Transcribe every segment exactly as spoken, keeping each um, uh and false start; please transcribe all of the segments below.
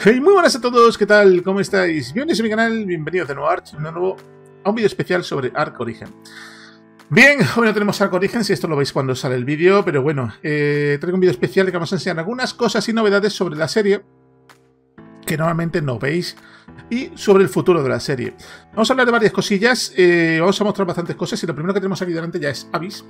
Hey, muy buenas a todos, ¿qué tal? ¿Cómo estáis? Bienvenidos a mi canal, bienvenidos de nuevo a Arch, de nuevo a un vídeo especial sobre Ark Origin. Bien, hoy no tenemos Ark Origin, si esto lo veis cuando sale el vídeo, pero bueno, eh, traigo un vídeo especial que vamos a enseñar algunas cosas y novedades sobre la serie que normalmente no veis y sobre el futuro de la serie. Vamos a hablar de varias cosillas, eh, vamos a mostrar bastantes cosas y lo primero que tenemos aquí delante ya es Abyss,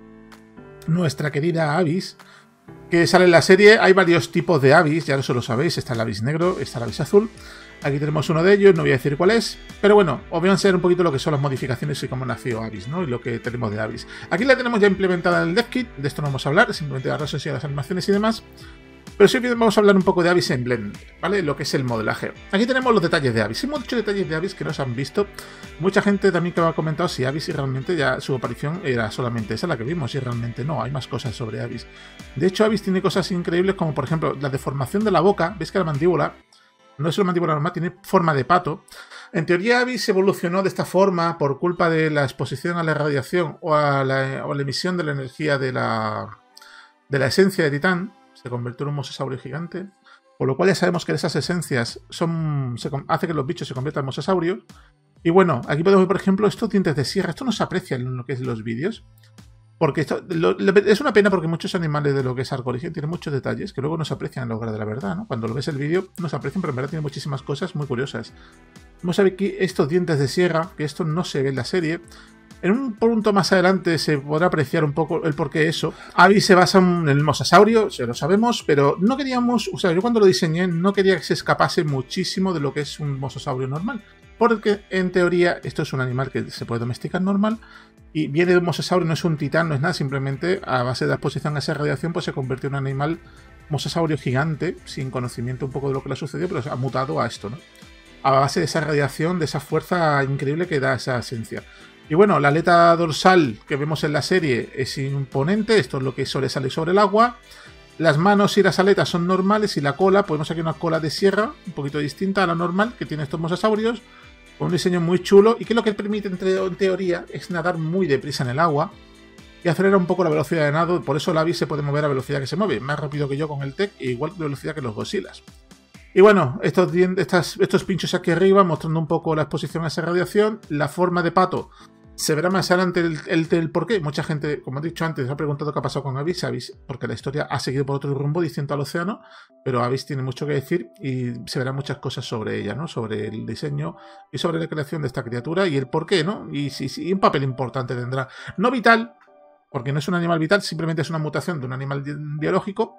nuestra querida Abyss, que sale en la serie. Hay varios tipos de Abyss, ya eso lo sabéis, está el Abyss negro, está el Abyss azul. Aquí tenemos uno de ellos, no voy a decir cuál es, pero bueno, os voy a enseñar un poquito lo que son las modificaciones y cómo nació Abyss, ¿no? Y lo que tenemos de Abyss. Aquí la tenemos ya implementada en el DevKit, de esto no vamos a hablar, simplemente de las las animaciones y demás. Pero sí vamos a hablar un poco de Abyss en Blender, ¿vale? Lo que es el modelaje. Aquí tenemos los detalles de Abyss. Hay muchos detalles de Abyss que no se han visto. Mucha gente también que me ha comentado si Abyss si realmente ya su aparición era solamente esa la que vimos, y realmente no, hay más cosas sobre Abyss. De hecho, Abyss tiene cosas increíbles como, por ejemplo, la deformación de la boca. ¿Veis que la mandíbula no es una mandíbula normal, tiene forma de pato? En teoría, Abyss evolucionó de esta forma por culpa de la exposición a la radiación o a la, o a la emisión de la energía de la, de la esencia de Titán. Se convirtió en un mosasaurio gigante, por lo cual ya sabemos que esas esencias son, se, hace que los bichos se conviertan en mosasaurios. Y bueno, aquí podemos ver, por ejemplo, estos dientes de sierra. Esto no se aprecia en lo que es los vídeos, porque esto lo, lo, es una pena porque muchos animales de lo que es Ark Origin tienen muchos detalles que luego no se aprecian en la obra de la verdad, ¿no? Cuando lo ves el vídeo no se aprecian, pero en verdad tiene muchísimas cosas muy curiosas. Vamos a ver aquí estos dientes de sierra, que esto no se ve en la serie. En un punto más adelante se podrá apreciar un poco el porqué de eso. Abyss se basa en el mosasaurio, se lo sabemos, pero no queríamos, o sea, yo cuando lo diseñé no quería que se escapase muchísimo de lo que es un mosasaurio normal, porque en teoría esto es un animal que se puede domesticar normal y viene de un mosasaurio, no es un titán, no es nada, simplemente a base de la exposición a esa radiación pues se convirtió en un animal mosasaurio gigante, sin conocimiento un poco de lo que le ha sucedido, pero ha mutado a esto, ¿no? A base de esa radiación, de esa fuerza increíble que da esa esencia. Y bueno, la aleta dorsal que vemos en la serie es imponente, esto es lo que sobresale sobre el agua. Las manos y las aletas son normales y la cola, podemos aquí una cola de sierra, un poquito distinta a la normal que tienen estos mosasaurios, con un diseño muy chulo y que lo que permite en teoría es nadar muy deprisa en el agua y acelera un poco la velocidad de nado, por eso la Abyss se puede mover a velocidad que se mueve, más rápido que yo con el Tech e igual de velocidad que los Godzillas. Y bueno, estos, estas, estos pinchos aquí arriba mostrando un poco la exposición a esa radiación, la forma de pato. Se verá más adelante el, el, el por qué. Mucha gente, como he dicho antes, ha preguntado qué ha pasado con Abyss. Abyss, porque la historia ha seguido por otro rumbo distinto al océano, pero Abyss tiene mucho que decir y se verán muchas cosas sobre ella, ¿no? Sobre el diseño y sobre la creación de esta criatura y el por qué, ¿no? Y sí, sí, un papel importante tendrá. No vital, porque no es un animal vital, simplemente es una mutación de un animal biológico,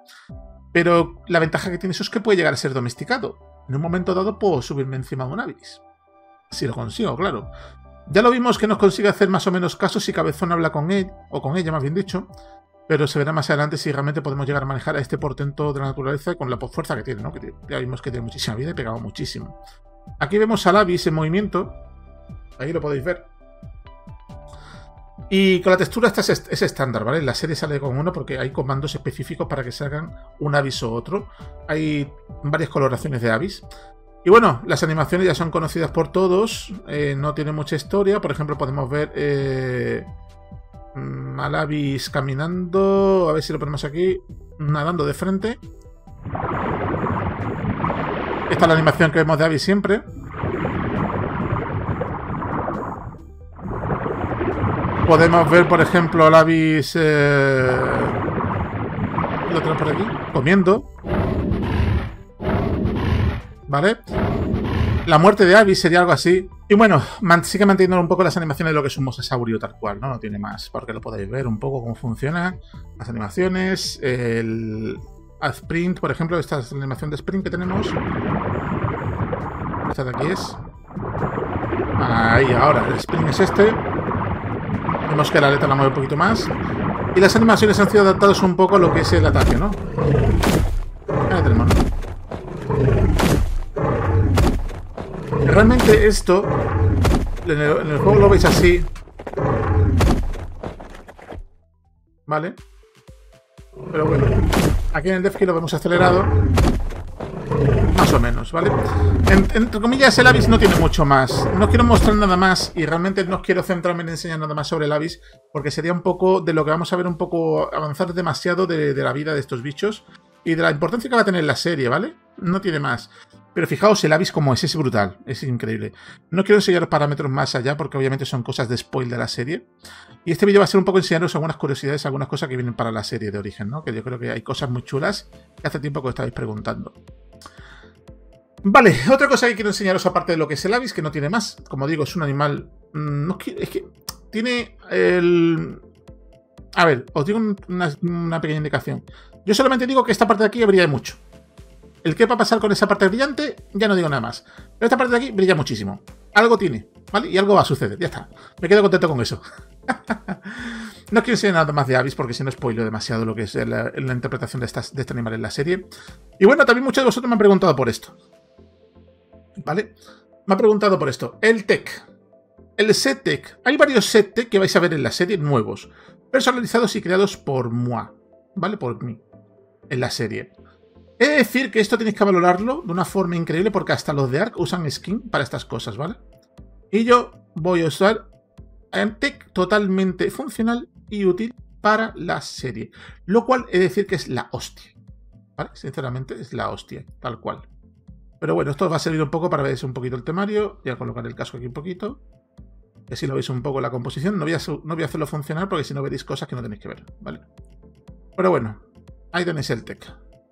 pero la ventaja que tiene eso es que puede llegar a ser domesticado. En un momento dado puedo subirme encima de un Abyss. Si lo consigo, claro. Ya lo vimos que nos consigue hacer más o menos caso si Cabezón habla con él, o con ella más bien dicho, pero se verá más adelante si realmente podemos llegar a manejar a este portento de la naturaleza con la fuerza que tiene, ¿no? Que ya vimos que tiene muchísima vida y pegaba muchísimo. Aquí vemos al Abyss en movimiento, ahí lo podéis ver. Y con la textura esta es, es estándar, ¿vale? La serie sale con uno porque hay comandos específicos para que se hagan un Abyss o otro. Hay varias coloraciones de Abyss. Y bueno, las animaciones ya son conocidas por todos, eh, no tiene mucha historia. Por ejemplo, podemos ver eh, al Abyss caminando, a ver si lo ponemos aquí, nadando de frente. Esta es la animación que vemos de Abyss siempre. Podemos ver, por ejemplo, al Abyss, eh, lo tenemos por aquí, comiendo. ¿Vale? La muerte de Abyss sería algo así. Y bueno, man, sigue manteniendo un poco las animaciones de lo que es un mosasaurio tal cual, ¿no? No tiene más, porque lo podéis ver un poco cómo funcionan las animaciones. El Sprint, por ejemplo, esta es la animación de Sprint que tenemos. Esta de aquí es. Ahí, ahora, el Sprint es este. Vemos que la aleta la mueve un poquito más. Y las animaciones han sido adaptadas un poco a lo que es el ataque, ¿no? Ahí tenemos, ¿no? Realmente esto, en el, en el juego lo veis así, ¿vale? Pero bueno, aquí en el DevKit lo vemos acelerado, más o menos, ¿vale? En, entre comillas, el Abyss no tiene mucho más. No quiero mostrar nada más y realmente no quiero centrarme en enseñar nada más sobre el Abyss, porque sería un poco de lo que vamos a ver, un poco avanzar demasiado de, de la vida de estos bichos y de la importancia que va a tener la serie, ¿vale? No tiene más. Pero fijaos el Abyss como es, es brutal, es increíble. No quiero enseñar parámetros más allá porque obviamente son cosas de spoil de la serie. Y este vídeo va a ser un poco enseñaros algunas curiosidades, algunas cosas que vienen para la serie de Origen, ¿no? Que yo creo que hay cosas muy chulas que hace tiempo que os estabais preguntando. Vale, otra cosa que quiero enseñaros aparte de lo que es el Abyss, que no tiene más. Como digo, es un animal... No, es que tiene el... A ver, os digo una, una pequeña indicación. Yo solamente digo que esta parte de aquí brilla mucho. El que va a pasar con esa parte brillante, ya no digo nada más. Pero esta parte de aquí brilla muchísimo. Algo tiene, ¿vale? Y algo va a suceder, ya está. Me quedo contento con eso. No quiero enseñar nada más de Abyss porque si no spoilo demasiado lo que es la, la interpretación de, estas, de este animal en la serie. Y bueno, también muchos de vosotros me han preguntado por esto. ¿Vale? Me han preguntado por esto. El tech. El set tech. Hay varios set tech que vais a ver en la serie nuevos. Personalizados y creados por moi. ¿Vale? Por mí. En la serie. He de decir que esto tenéis que valorarlo de una forma increíble porque hasta los de Ark usan skin para estas cosas, ¿vale? Y yo voy a usar un tech totalmente funcional y útil para la serie. Lo cual he de decir que es la hostia. ¿Vale? Sinceramente es la hostia, tal cual. Pero bueno, esto va a servir un poco para ver un poquito el temario. Voy a colocar el casco aquí un poquito. Y así lo veis un poco la composición. No voy a, no voy a hacerlo funcionar porque si no veréis cosas que no tenéis que ver, ¿vale? Pero bueno, ahí tenéis el tech.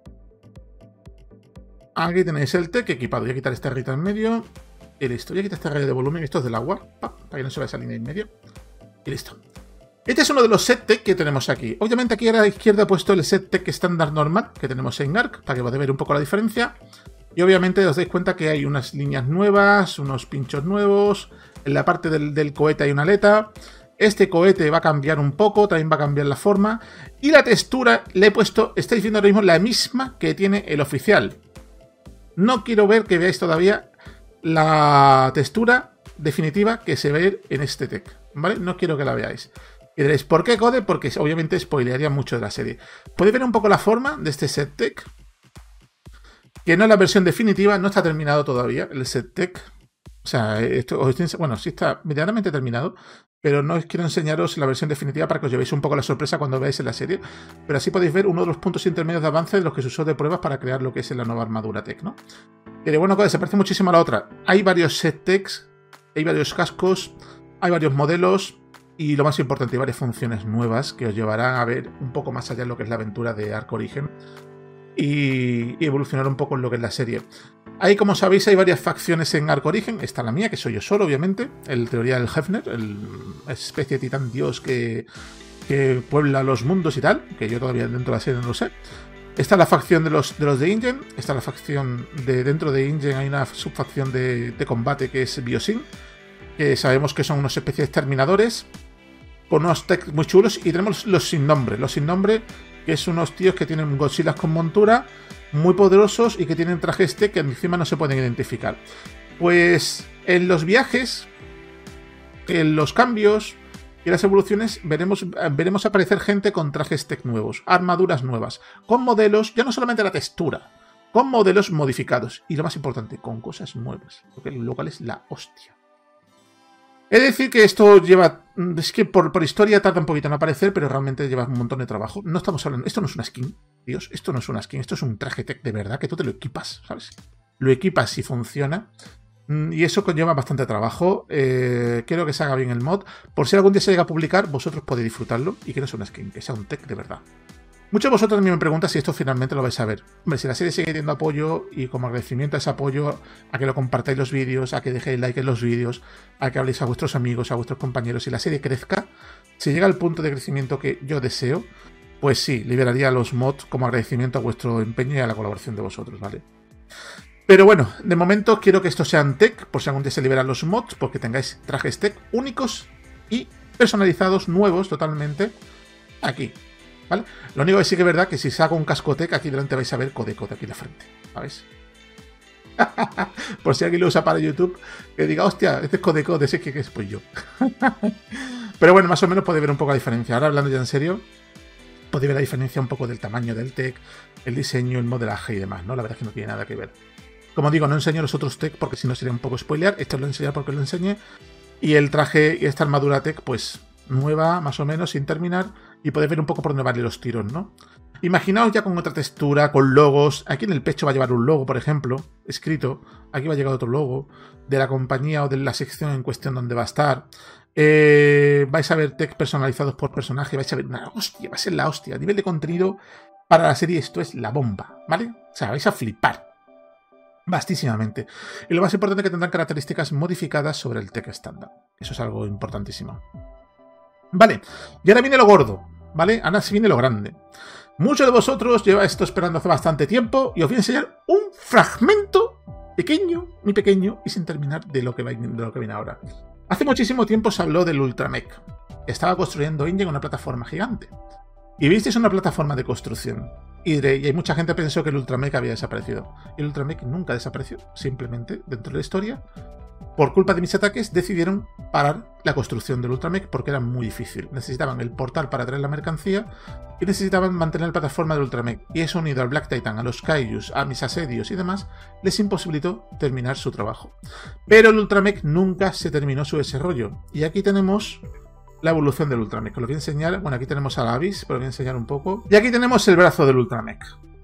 Aquí tenéis el tech equipado. Voy a quitar esta rayita en medio. Y listo. Voy a quitar esta raya de volumen. Esto es del agua. Pa, para que no se vea esa línea en medio. Y listo. Este es uno de los set tech que tenemos aquí. Obviamente aquí a la izquierda he puesto el set tech estándar normal que tenemos en Ark. Para que podáis ver un poco la diferencia. Y obviamente os dais cuenta que hay unas líneas nuevas. Unos pinchos nuevos. En la parte del, del cohete hay una aleta. Este cohete va a cambiar un poco. También va a cambiar la forma. Y la textura le he puesto, estáis viendo ahora mismo, la misma que tiene el oficial. No quiero ver que veáis todavía la textura definitiva que se ve en este tech, ¿vale? No quiero que la veáis. Y diréis, ¿por qué code? Porque obviamente spoilearía mucho de la serie. Podéis ver un poco la forma de este set tech, que no es la versión definitiva, no está terminado todavía el set tech. O sea, esto, bueno, sí está medianamente terminado, pero no os quiero enseñaros la versión definitiva para que os llevéis un poco la sorpresa cuando veáis en la serie. Pero así podéis ver uno de los puntos intermedios de avance de los que se usó de pruebas para crear lo que es la nueva armadura tech, ¿no? Y bueno, se parece muchísimo a la otra. Hay varios set techs, hay varios cascos, hay varios modelos y lo más importante, hay varias funciones nuevas que os llevarán a ver un poco más allá de lo que es la aventura de Ark Origin y, y evolucionar un poco en lo que es la serie. Ahí, como sabéis, hay varias facciones en Ark Origin. Está la mía, que soy yo solo, obviamente. El teoría del Hefner, el especie de titán dios que, que puebla los mundos y tal. Que yo todavía dentro de la serie no lo sé. Está la facción de los de, los de InGen. Está la facción de dentro de InGen. Hay una subfacción de, de combate que es Biosyn. Que sabemos que son unos especies de terminadores. Con unos techs muy chulos. Y tenemos los sin nombre. Los sin nombre, que es unos tíos que tienen Godzillas con montura, muy poderosos y que tienen trajes tech que encima no se pueden identificar. Pues en los viajes, en los cambios y las evoluciones veremos, veremos aparecer gente con trajes tech nuevos, armaduras nuevas, con modelos, ya no solamente la textura, con modelos modificados y lo más importante, con cosas nuevas, lo cual es la hostia. He de decir que esto lleva... Es que por, por historia tarda un poquito en aparecer, pero realmente lleva un montón de trabajo. No estamos hablando... Esto no es una skin, Dios. Esto no es una skin. Esto es un traje tech de verdad, que tú te lo equipas, ¿sabes? Lo equipas y funciona. Y eso conlleva bastante trabajo. Eh, quiero que se haga bien el mod. Por si algún día se llega a publicar, vosotros podéis disfrutarlo. Y que no sea una skin, que sea un tech de verdad. Muchos de vosotros también me preguntan si esto finalmente lo vais a ver. Hombre, si la serie sigue teniendo apoyo y como agradecimiento a ese apoyo, a que lo compartáis los vídeos, a que dejéis like en los vídeos, a que habléis a vuestros amigos, a vuestros compañeros y la serie crezca, si llega al punto de crecimiento que yo deseo, pues sí, liberaría los mods como agradecimiento a vuestro empeño y a la colaboración de vosotros, ¿vale? Pero bueno, de momento quiero que esto sea en tech, por si algún día se liberan los mods, porque tengáis trajes tech únicos y personalizados, nuevos totalmente, aquí. ¿Vale? Lo único que sí que es verdad que si saco un casco tech, aquí delante vais a ver Codeco de aquí en la frente. ¿Sabéis? Por si alguien lo usa para YouTube, que diga, hostia, este es Codeco, de ese que es pues yo. Pero bueno, más o menos podéis ver un poco la diferencia. Ahora hablando ya en serio, podéis ver la diferencia un poco del tamaño del tech, el diseño, el modelaje y demás, ¿no? La verdad es que no tiene nada que ver. Como digo, no enseño los otros tech porque si no sería un poco spoilear. Esto lo enseño porque lo enseñé. Y el traje y esta armadura tech, pues nueva, más o menos, sin terminar. Y podéis ver un poco por dónde van los tiros, ¿no? Imaginaos ya con otra textura, con logos. Aquí en el pecho va a llevar un logo, por ejemplo, escrito. Aquí va a llegar otro logo de la compañía o de la sección en cuestión donde va a estar. Eh, vais a ver text personalizados por personaje. Vais a ver una hostia, va a ser la hostia. A nivel de contenido para la serie esto es la bomba, ¿vale? O sea, vais a flipar. Vastísimamente. Y lo más importante es que tendrán características modificadas sobre el text estándar. Eso es algo importantísimo. Vale, y ahora viene lo gordo, ¿vale? Ahora sí viene lo grande. Muchos de vosotros lleváis esto esperando hace bastante tiempo y os voy a enseñar un fragmento pequeño, muy pequeño, y sin terminar de lo que, va, de lo que viene ahora. Hace muchísimo tiempo se habló del Ultramech. Estaba construyendo InGen una plataforma gigante. Y visteis una plataforma de construcción. Y, de, y hay mucha gente que pensó que el Ultramech había desaparecido. El Ultramech nunca desapareció. Simplemente, dentro de la historia, por culpa de mis ataques, decidieron parar la construcción del Ultramech porque era muy difícil. Necesitaban el portal para traer la mercancía y necesitaban mantener la plataforma del Ultramech. Y eso, unido al Black Titan, a los Kaijus, a mis asedios y demás, les imposibilitó terminar su trabajo. Pero el Ultramech nunca se terminó su desarrollo. Y aquí tenemos la evolución del Ultramech. Os lo voy a enseñar. Bueno, aquí tenemos a la Abyss, pero lo voy a enseñar un poco. Y aquí tenemos el brazo del Ultramech.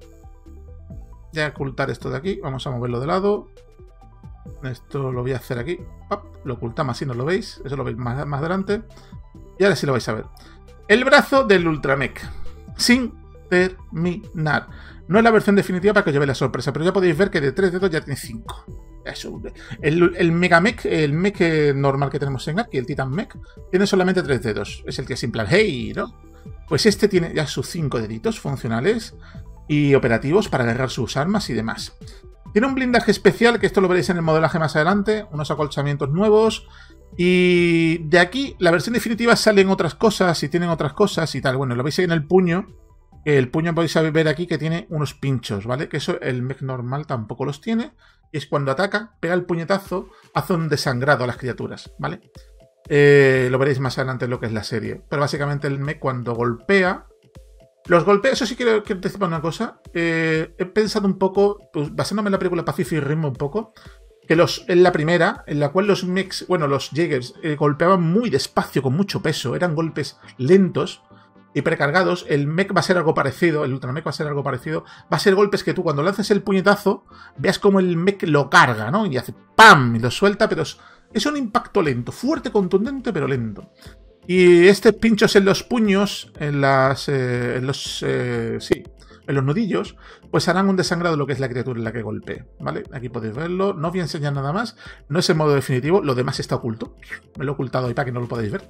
Voy a ocultar esto de aquí. Vamos a moverlo de lado. Esto lo voy a hacer aquí. Lo ocultamos así, no lo veis. Eso lo veis más, más adelante. Y ahora sí lo vais a ver. El brazo del Ultramech. Sin terminar. No es la versión definitiva para que os lleve la sorpresa, pero ya podéis ver que de tres dedos ya tiene cinco. Eso. El, el Megamech, el mech normal que tenemos en aquí, el Titan Mech, tiene solamente tres dedos. Es el que es en plan, hey, ¿no? Pues este tiene ya sus cinco deditos funcionales y operativos para agarrar sus armas y demás. Tiene un blindaje especial, que esto lo veréis en el modelaje más adelante, unos acolchamientos nuevos. Y de aquí, la versión definitiva salen otras cosas y tienen otras cosas y tal. Bueno, lo veis ahí en el puño. El puño podéis ver aquí que tiene unos pinchos, ¿vale? Que eso el mech normal tampoco los tiene. Y es cuando ataca, pega el puñetazo, hace un desangrado a las criaturas, ¿vale? Eh, lo veréis más adelante en lo que es la serie. Pero básicamente el mech cuando golpea... Los golpes, eso sí quiero, quiero decir una cosa. Eh, he pensado un poco, pues, basándome en la película Pacific Rim un poco, que los, en la primera, en la cual los mechs, bueno, los Jaegers, eh, golpeaban muy despacio, con mucho peso. Eran golpes lentos y precargados. El mech va a ser algo parecido, el Ultramech va a ser algo parecido. Va a ser golpes que tú cuando lances el puñetazo, veas como el mech lo carga, ¿no? Y hace ¡pam! Y lo suelta, pero es, es un impacto lento, fuerte, contundente, pero lento. Y este pinchos en los puños, en las, eh, en los, eh, sí, en los nudillos, pues harán un desangrado de lo que es la criatura en la que golpee, ¿vale? Aquí podéis verlo, no os voy a enseñar nada más, no es el modo definitivo, lo demás está oculto, me lo he ocultado ahí para que no lo podáis ver.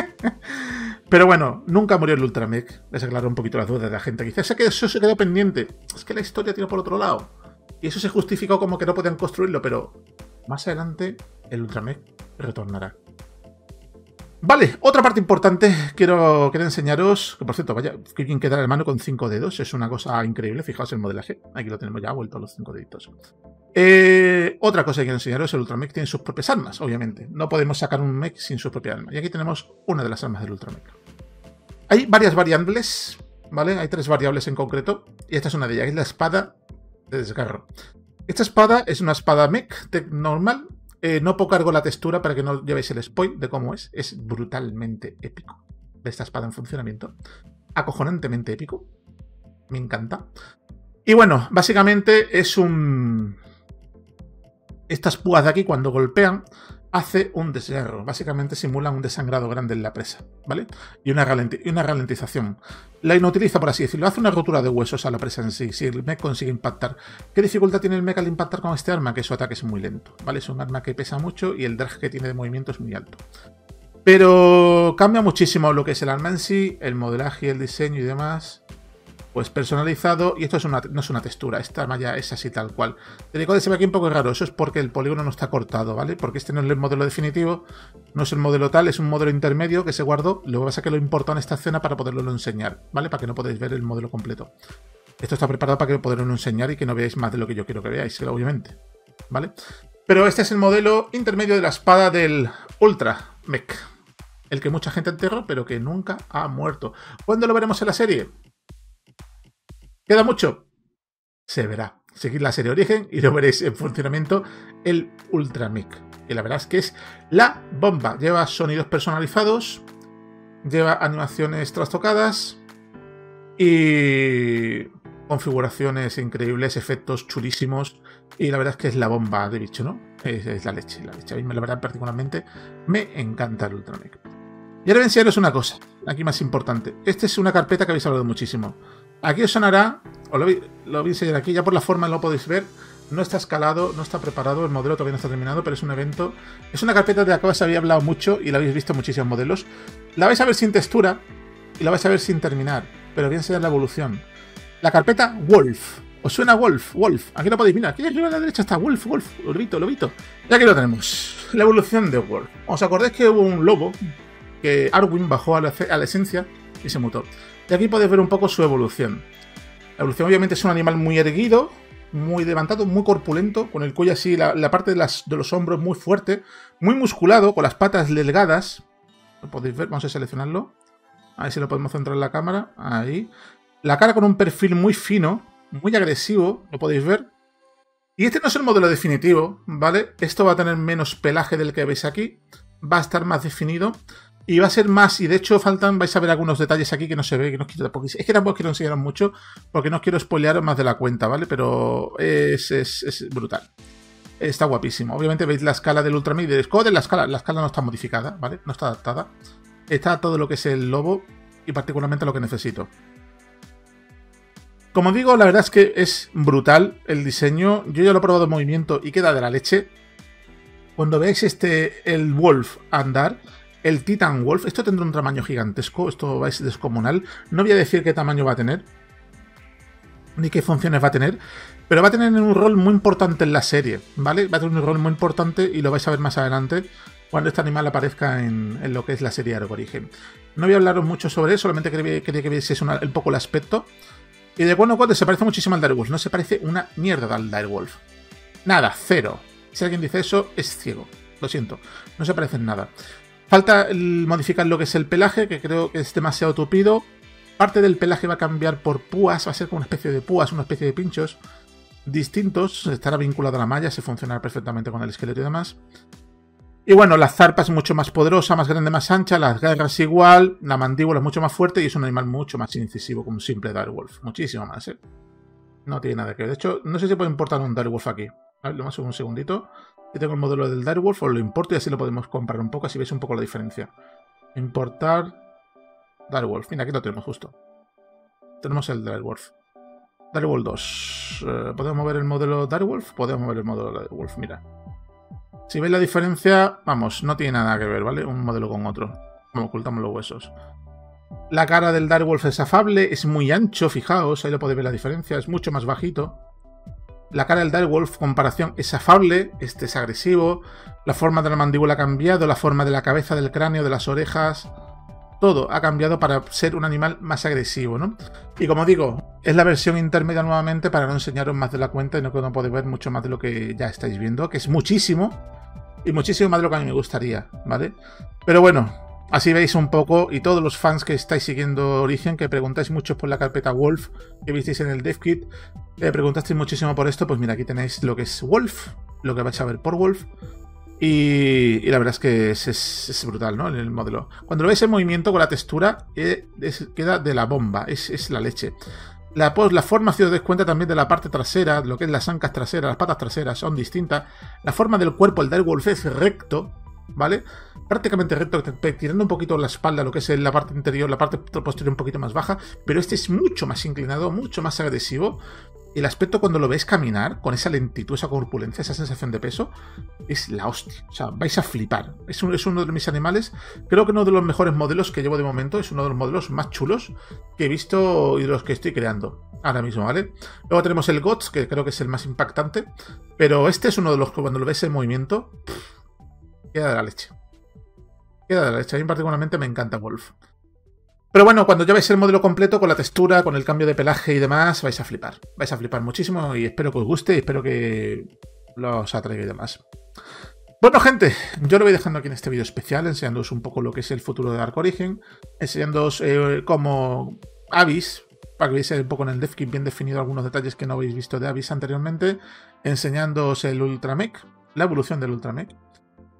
Pero bueno, nunca murió el Ultramech, les aclaró un poquito las dudas de la gente que dice, que eso se quedó pendiente, es que la historia tiró por otro lado, y eso se justificó como que no podían construirlo, pero más adelante el Ultramech retornará. Vale, otra parte importante quiero, quiero enseñaros, que por cierto, vaya, que bien queda el mano con cinco dedos, es una cosa increíble, fijaos el modelaje, aquí lo tenemos ya vuelto a los cinco deditos. Eh, otra cosa que quiero enseñaros, el Ultramech tiene sus propias armas, obviamente, no podemos sacar un mech sin sus propias armas, y aquí tenemos una de las armas del Ultramech. Hay varias variables, ¿vale? Hay tres variables en concreto, y esta es una de ellas, es la espada de desgarro. Esta espada es una espada mech normal. Eh, no pongo cargo la textura para que no llevéis el spoil de cómo es. Es brutalmente épico. Esta espada en funcionamiento. Acojonantemente épico. Me encanta. Y bueno, básicamente es un... Estas púas de aquí cuando golpean hace un desgarro. Básicamente simulan un desangrado grande en la presa, ¿vale? Y una, ralenti y una ralentización. La inutiliza, por así decirlo. Hace una rotura de huesos a la presa en sí, si el mech consigue impactar. ¿Qué dificultad tiene el mech al impactar con este arma? Que su ataque es muy lento, ¿vale? Es un arma que pesa mucho y el drag que tiene de movimiento es muy alto. Pero cambia muchísimo lo que es el arma en sí, el modelaje, el diseño y demás. Pues personalizado, y esto es una, no es una textura, esta arma ya es así tal cual. El decode se ve aquí un poco raro, eso es porque el polígono no está cortado, ¿vale? Porque este no es el modelo definitivo, no es el modelo tal, es un modelo intermedio que se guardó, lo que pasa es que lo importó en esta escena para poderlo enseñar, ¿vale? Para que no podáis ver el modelo completo. Esto está preparado para que poderlo enseñar y que no veáis más de lo que yo quiero que veáis, obviamente, ¿vale? Pero este es el modelo intermedio de la espada del Ultramech, el que mucha gente enterró, pero que nunca ha muerto. ¿Cuándo lo veremos en la serie? ¿Queda mucho? Se verá. Seguid la serie Origen y lo veréis en funcionamiento el Ultramech. Y la verdad es que es la bomba. Lleva sonidos personalizados, lleva animaciones trastocadas Y configuraciones increíbles, efectos chulísimos. Y la verdad es que es la bomba de bicho, ¿no? Es, es la leche, la leche. A mí, la verdad, particularmente, me encanta el Ultramech. Y ahora voy a enseñaros una cosa, aquí más importante. Esta es una carpeta que habéis hablado muchísimo. Aquí os sonará, os lo voy, lo voy a enseñar aquí, ya por la forma lo podéis ver. No está escalado, no está preparado, el modelo todavía no está terminado, pero es un evento. Es una carpeta de la que os había hablado mucho y la habéis visto en muchísimos modelos. La vais a ver sin textura y la vais a ver sin terminar, pero voy a enseñar la evolución. La carpeta Wolf. ¿Os suena Wolf? Wolf. Aquí lo podéis mirar. Aquí arriba a la derecha está Wolf, Wolf. Lobito, lobito. Y aquí lo tenemos. La evolución de Wolf. ¿Os acordáis que hubo un lobo que Arwing bajó a la, a la esencia y se mutó? Y aquí podéis ver un poco su evolución. La evolución obviamente es un animal muy erguido, muy levantado, muy corpulento, con el cuello así, la, la parte de, las, de los hombros muy fuerte, muy musculado, con las patas delgadas. Lo podéis ver, vamos a seleccionarlo. A ver si lo podemos centrar en la cámara. Ahí. La cara con un perfil muy fino, muy agresivo, lo podéis ver. Y este no es el modelo definitivo, ¿vale? Esto va a tener menos pelaje del que veis aquí. Va a estar más definido. Y va a ser más, y de hecho faltan, vais a ver algunos detalles aquí que no se ve, que no quiero tampoco. Es que tampoco quiero enseñaros mucho, porque no os quiero spoilear más de la cuenta, ¿vale? Pero es, es, es brutal. Está guapísimo. Obviamente veis la escala del Ultramech de Skoda, la escala, la escala no está modificada, ¿vale? No está adaptada. Está todo lo que es el lobo y particularmente lo que necesito. Como digo, la verdad es que es brutal el diseño. Yo ya lo he probado en movimiento y queda de la leche. Cuando veáis este, el Wolf andar, el Titan Wolf, esto tendrá un tamaño gigantesco, esto va a ser descomunal. No voy a decir qué tamaño va a tener, ni qué funciones va a tener, pero va a tener un rol muy importante en la serie, ¿vale? Va a tener un rol muy importante y lo vais a ver más adelante cuando este animal aparezca en, en lo que es la serie Arc Origin. No voy a hablaros mucho sobre eso, solamente quería, quería que vieseis una, un poco el aspecto. Y de cuando en cuando se parece muchísimo al Direwolf, no se parece una mierda al Direwolf. Nada, cero. Si alguien dice eso, es ciego. Lo siento, no se parece en nada. Falta el modificar lo que es el pelaje, que creo que es demasiado tupido. Parte del pelaje va a cambiar por púas, va a ser como una especie de púas, una especie de pinchos distintos. Estará vinculado a la malla, se funcionará perfectamente con el esqueleto y demás. Y bueno, la zarpa es mucho más poderosa, más grande, más ancha, las garras igual, la mandíbula es mucho más fuerte y es un animal mucho más incisivo como un simple Direwolf. Muchísimo más, ¿eh? No tiene nada que ver. De hecho, no sé si puede importar un Direwolf aquí. A ver, lo más un segundito. Yo tengo el modelo del Direwolf, os lo importo y así lo podemos comprar un poco, así veis un poco la diferencia. Importar Direwolf. Mira, aquí lo tenemos justo. Tenemos el Direwolf. Direwolf dos. Eh, ¿Podemos mover el modelo Direwolf? Podemos mover el modelo Direwolf, mira. Si veis la diferencia, vamos, no tiene nada que ver, ¿vale? Un modelo con otro. Como ocultamos los huesos. La cara del Direwolf es afable, es muy ancho, fijaos, ahí lo podéis ver la diferencia, es mucho más bajito. La cara del Direwolf, comparación, es afable, este es agresivo. La forma de la mandíbula ha cambiado, la forma de la cabeza, del cráneo, de las orejas. Todo ha cambiado para ser un animal más agresivo, ¿no? Y como digo, es la versión intermedia nuevamente para no enseñaros más de la cuenta y no que no podéis ver mucho más de lo que ya estáis viendo, que es muchísimo. Y muchísimo más de lo que a mí me gustaría, ¿vale? Pero bueno, así veis un poco, y todos los fans que estáis siguiendo Origen, que preguntáis mucho por la carpeta Wolf, que visteis en el Dev Kit, eh, preguntasteis muchísimo por esto, pues mira, aquí tenéis lo que es Wolf, lo que vais a ver por Wolf, y, y la verdad es que es, es, es brutal, ¿no? En el modelo. Cuando lo veis en movimiento con la textura, eh, es, queda de la bomba, es, es la leche. La, pues, la forma, si os dais cuenta también de la parte trasera, lo que es las ancas traseras, las patas traseras son distintas. La forma del cuerpo, el Direwolf es recto, ¿vale? Prácticamente recto, tirando un poquito la espalda, lo que es la parte interior, la parte posterior un poquito más baja, pero este es mucho más inclinado, mucho más agresivo. El aspecto cuando lo veis caminar, con esa lentitud, esa corpulencia, esa sensación de peso, es la hostia. O sea, vais a flipar. Es, un, es uno de mis animales, creo que uno de los mejores modelos que llevo de momento, es uno de los modelos más chulos que he visto y de los que estoy creando ahora mismo, ¿vale? Luego tenemos el Gots, que creo que es el más impactante, pero este es uno de los que cuando lo ves en movimiento, pff, queda de la leche. Queda de la leche. A mí particularmente me encanta Wolf. Pero bueno, cuando ya veis el modelo completo, con la textura, con el cambio de pelaje y demás, vais a flipar. Vais a flipar muchísimo y espero que os guste y espero que los atraiga y demás. Bueno, gente, yo lo voy dejando aquí en este vídeo especial, enseñándoos un poco lo que es el futuro de Arc Origin, enseñándoos eh, cómo Abyss, para que veáis un poco en el Dev Kit bien definido algunos detalles que no habéis visto de Abyss anteriormente, enseñándoos el Ultramech, la evolución del Ultramech.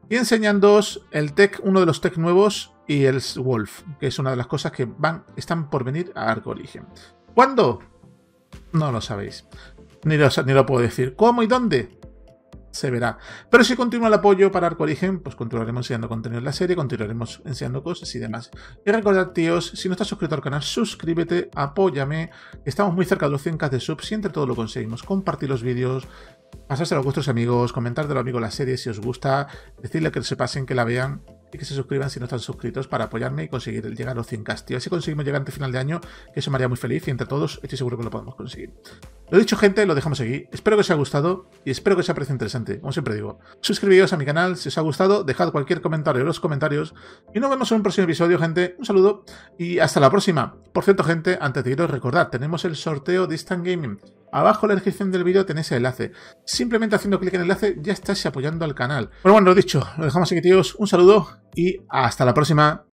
y enseñándoos el tech, uno de los tech nuevos y el Wolf, que es una de las cosas que van, están por venir a Ark Origin. ¿Cuándo? No lo sabéis. Ni lo, ni lo puedo decir. ¿Cómo y dónde? Se verá. Pero si continúa el apoyo para Ark Origin, pues continuaremos enseñando contenido en la serie, continuaremos enseñando cosas y demás. Y recordad, tíos, si no estás suscrito al canal, suscríbete, apóyame. Estamos muy cerca de los cien k de subs y entre todo lo conseguimos. Compartir los vídeos, pasárselo a vuestros amigos, comentar de los amigos la serie si os gusta, decirle que se pasen, que la vean y que se suscriban si no están suscritos para apoyarme y conseguir llegar a los cien k, tío. Así conseguimos llegar antes final de año, que eso me haría muy feliz y entre todos estoy seguro que lo podemos conseguir. Lo dicho, gente, lo dejamos aquí. Espero que os haya gustado y espero que os haya parecido interesante. Como siempre digo, suscribíos a mi canal si os ha gustado, dejad cualquier comentario en los comentarios y nos vemos en un próximo episodio, gente. Un saludo y hasta la próxima. Por cierto, gente, antes de iros, recordad, tenemos el sorteo de Instant Gaming. Abajo en la descripción del vídeo tenéis el enlace. Simplemente haciendo clic en el enlace ya estáis apoyando al canal. Bueno, bueno, lo dicho, lo dejamos aquí, tíos. Un saludo y hasta la próxima.